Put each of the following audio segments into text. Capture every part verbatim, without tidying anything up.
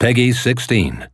Peggy sixteen.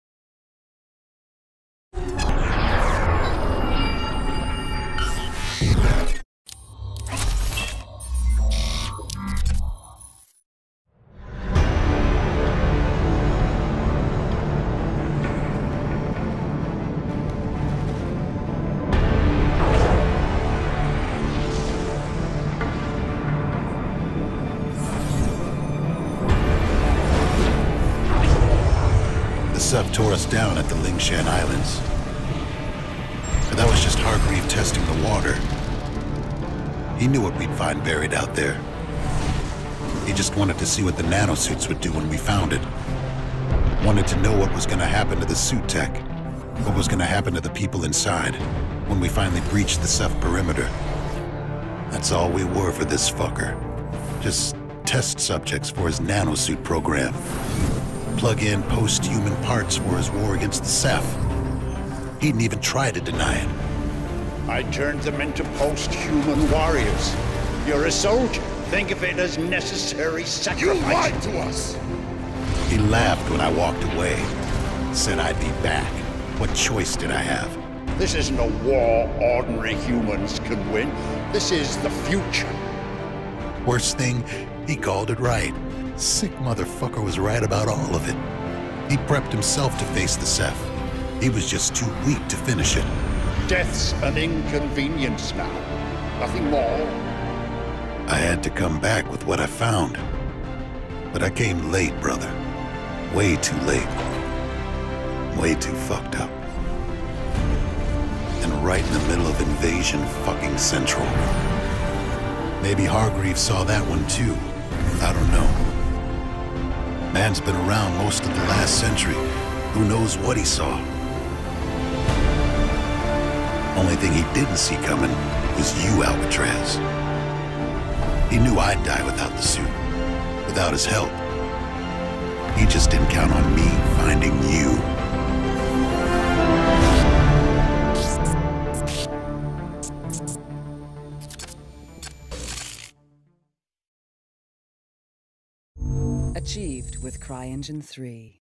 The Ceph tore us down at the Lingshan Islands. But that was just Hargreave testing the water. He knew what we'd find buried out there. He just wanted to see what the nanosuits would do when we found it. Wanted to know what was going to happen to the suit tech. What was going to happen to the people inside when we finally breached the Ceph perimeter. That's all we were for this fucker. Just test subjects for his nanosuit program. Plug in post-human parts for his war against the Ceph. He didn't even try to deny it. I turned them into post-human warriors. You're a soldier. Think of it as necessary sacrifice. You lied to us! He laughed when I walked away. Said I'd be back. What choice did I have? This isn't a war ordinary humans can win. This is the future. Worst thing, he called it right. Sick motherfucker was right about all of it. He prepped himself to face the Ceph. He was just too weak to finish it. Death's an inconvenience now. Nothing more. I had to come back with what I found. But I came late, brother. Way too late. Way too fucked up. And right in the middle of Invasion fucking Central. Maybe Hargreave saw that one too. I don't know. Man's been around most of the last century. Who knows what he saw? Only thing he didn't see coming was you, Alcatraz. He knew I'd die without the suit, without his help. He just didn't count on me finding you. Achieved with CryEngine three.